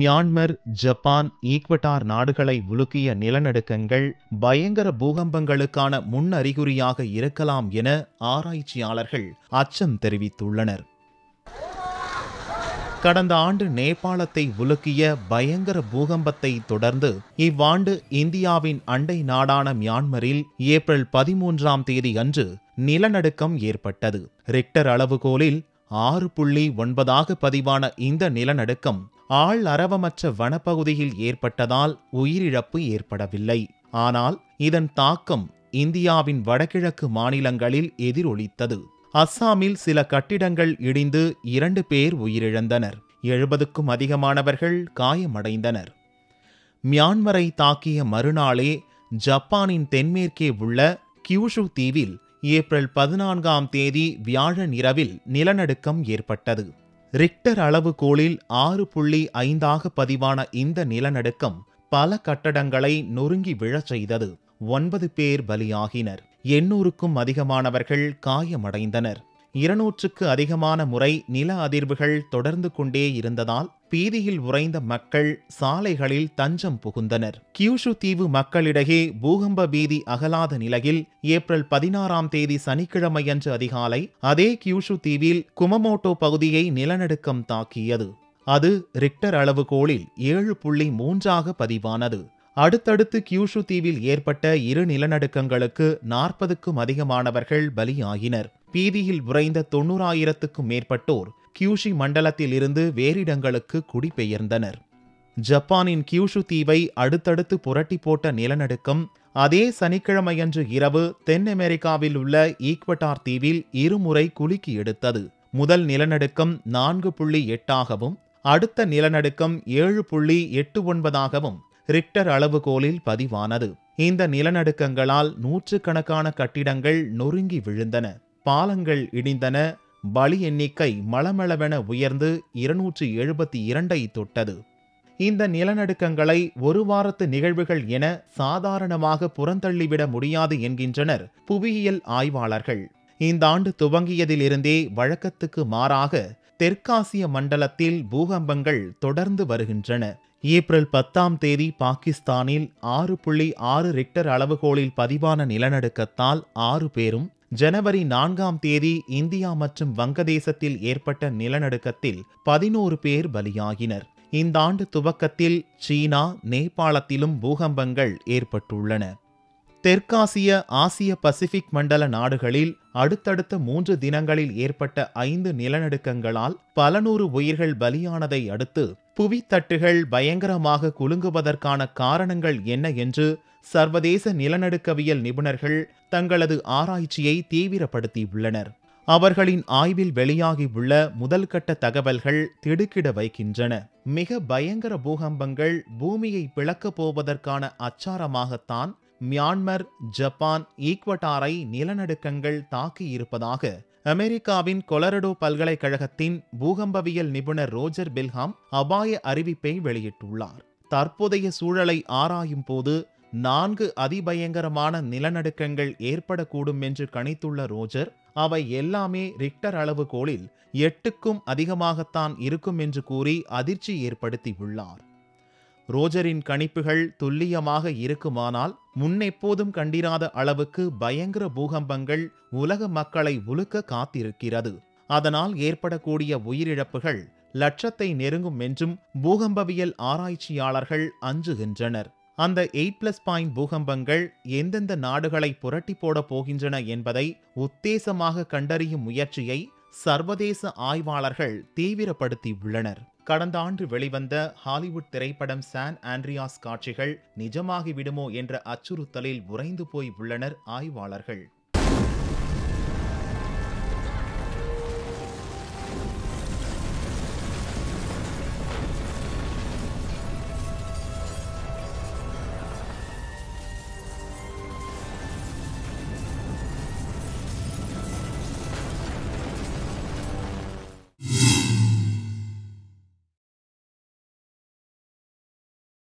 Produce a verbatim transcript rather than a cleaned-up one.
Myanmar, Japan, Ecuador நாடுகளை உலுக்கிய நிலநடுக்கங்கள் பயங்கர பூகம்பங்களுக்கான முன்னறிகுறியாக இருக்கலாம் என ஆராய்ச்சியாளர்கள் அச்சம் தெரிவித்துள்ளனர். கடந்த ஆண்டு நேபாளத்தை உலுக்கிய பயங்கர பூகம்பத்தை தொடர்ந்து இவ்வாண்டு இந்தியாவின் அண்டை நாடான மியான்மரில் ஏப்ரல் பதிமூன்றாம் தேதி அன்று நிலநடுக்கம் ஏற்பட்டது. ரிக்டர் அளவுகோலில் ஆறு புள்ளி ஒன்பதாக பதிவான இந்த நிலநடுக்கம் ஆள் அரவமற்ற வனப்பகுதியில் ஏற்பட்டதால் உயிரிழப்பு ஏற்படவில்லை. ஆனால் இதன் தாக்கம் இந்தியாவின் வடகிழக்கு மாநிலங்களில் எதிரொலித்தது. அஸ்ஸாமில் சில கட்டிடங்கள் இடிந்து இரண்டு பேர் உயிரிழந்தனர். எழுபதுக்கும் அதிகமானவர்கள் காயமடைந்தனர். மியான்மரை தாக்கிய மறுநாளே ஜப்பானின் தென்மேற்கே உள்ள கியூஷு தீவில் ஏப்ரல் பதினான்காம் தேதி வியாழன் இரவில் நிலநடுக்கம் ஏற்பட்டது. ரிக்டர் அளவுகோலில் ஆறு புள்ளி ஐந்தாக பதிவான இந்த நிலநடுக்கம் பல கட்டடங்களை நொறுங்கி விழச் செய்தது. ஒன்பது பேர் பலியாகினர். எண்ணூறுக்கும் அதிகமானவர்கள் காயமடைந்தனர். இருநூற்றுக்கு அதிகமான முறை நில அதிர்வுகள் தொடர்ந்து கொண்டே இருந்ததால் பீதியில் உறைந்த மக்கள் சாலைகளில் தஞ்சம் புகுந்தனர். கியூஷு தீவு மக்களிடையே பூகம்ப பீதி அகலாத நிலையில் ஏப்ரல் பதினாறாம் தேதி சனிக்கிழமையன்று அதிகாலை அதே கியூஷு தீவில் குமமோட்டோ பகுதியை நிலநடுக்கம் தாக்கியது. அது ரிக்டர் அளவுகோலில் ஏழு புள்ளி மூன்றாக பதிவானது. அடுத்தடுத்து கியூஷு தீவில் ஏற்பட்ட இரு நிலநடுக்கங்களுக்கு நாற்பதுக்கும் அதிகமானவர்கள் பலியாகினர். பீதியில் உறைந்த தொன்னூறாயிரத்துக்கும் மேற்பட்டோர் கியூஷி மண்டலத்தில் இருந்து வேறிடங்களுக்கு குடிபெயர்ந்தனர். ஜப்பானின் கியூஷு தீவை அடுத்தடுத்து புரட்டி போட்ட நிலநடுக்கம் அதே சனிக்கிழமையன்று இரவு தென் அமெரிக்காவில் உள்ள ஈக்வடார் தீவில் இருமுறை குலுக்கி எடுத்தது. முதல் நிலநடுக்கம் நான்கு புள்ளி எட்டாகவும் அடுத்த நிலநடுக்கம் ஏழு புள்ளி எட்டு ஒன்பதாகவும் ரிக்டர் அளவுகோலில் பதிவானது. இந்த நிலநடுக்கங்களால் நூற்றுக்கணக்கான கட்டிடங்கள் நொறுங்கி விழுந்தன. பாலங்கள் இடிந்தன. பலி எண்ணிக்கை மளமளவென உயர்ந்து இருநூற்றி எழுபத்தி இரண்டை தொட்டது. இந்த நிலநடுக்கங்களை ஒரு வாரத்து நிகழ்வுகள் என சாதாரணமாக புறந்தள்ளிவிட முடியாது என்கின்றனர் புவியியல் ஆய்வாளர்கள். இந்த ஆண்டு துவங்கியதிலிருந்தே வழக்கத்துக்கு மாறாக தெற்காசிய மண்டலத்தில் பூகம்பங்கள் தொடர்ந்து வருகின்றன. ஏப்ரல் பத்தாம் தேதி பாகிஸ்தானில் ஆறு புள்ளி ஆறு ரிக்டர் அளவுகோலில் பதிவான நிலநடுக்கத்தால் ஆறு பேரும், ஜனவரி நான்காம் தேதி இந்தியா மற்றும் வங்கதேசத்தில் ஏற்பட்ட நிலநடுக்கத்தில் பதினோரு பேர் பலியாகினர். இந்த ஆண்டு துவக்கத்தில் சீனா, நேபாளத்திலும் பூகம்பங்கள் ஏற்பட்டுள்ளன. தெற்காசிய, ஆசிய பசிபிக் மண்டல நாடுகளில் அடுத்தடுத்த மூன்று தினங்களில் ஏற்பட்ட ஐந்து நிலநடுக்கங்களால் பல நூறு உயிர்கள் பலியானதை அடுத்து புவித்தட்டுகள் பயங்கரமாக குலுங்குவதற்கான காரணங்கள் என்ன என்று சர்வதேச நிலநடுக்கவியல் நிபுணர்கள் தங்களது ஆராய்ச்சியை தீவிரப்படுத்தியுள்ளனர். அவர்களின் ஆய்வில் வெளியாகியுள்ள முதல்கட்ட தகவல்கள் திடுக்கிட வைக்கின்றன. மிக பயங்கர பூகம்பங்கள் பூமியை பிளக்கப் போவதற்கான அச்சாரமாகத்தான் மியான்மர், ஜப்பான், ஈக்வடாரை நிலநடுக்கங்கள் தாக்கியிருப்பதாக அமெரிக்காவின் கொலரடோ பல்கலைக்கழகத்தின் பூகம்பவியல் நிபுணர் ரோஜர் பில்ஹாம் அபாய அறிவிப்பை வெளியிட்டுள்ளார். தற்போதைய சூழலை ஆராயும் போது நான்கு அதிபயங்கரமான நிலநடுக்கங்கள் ஏற்படக்கூடும் என்று கணித்துள்ள ரோஜர், அவை எல்லாமே ரிக்டர் அளவுகோலில் எட்டுக்கும் அதிகமாகத்தான் இருக்கும் என்று கூறி அதிர்ச்சி ஏற்படுத்தியுள்ளார். ரோஜரின் கணிப்புகள் துல்லியமாக இருக்குமானால் முன்னெப்போதும் கண்டிராத அளவுக்கு பயங்கர பூகம்பங்கள் உலக மக்களை உலுக்க காத்திருக்கிறது. அதனால் ஏற்படக்கூடிய உயிரிழப்புகள் லட்சத்தை நெருங்கும் என்றும் பூகம்பவியல் ஆராய்ச்சியாளர்கள் அஞ்சுகின்றனர். அந்த எயிட் பிளஸ் பாயிண்ட் பூகம்பங்கள் எந்தெந்த நாடுகளை புரட்டி போட போகின்றன என்பதை உத்தேசமாக கண்டறியும் முயற்சியை சர்வதேச ஆய்வாளர்கள் தீவிரப்படுத்தியுள்ளனர். கடந்த ஆண்டு வெளிவந்த ஹாலிவுட் திரைப்படம் சான் ஆண்ட்ரியாஸ் காட்சிகள் நிஜமாகிவிடுமோ என்ற அச்சுறுத்தலில் உறைந்து போய் உள்ளனர் ஆய்வாளர்கள்.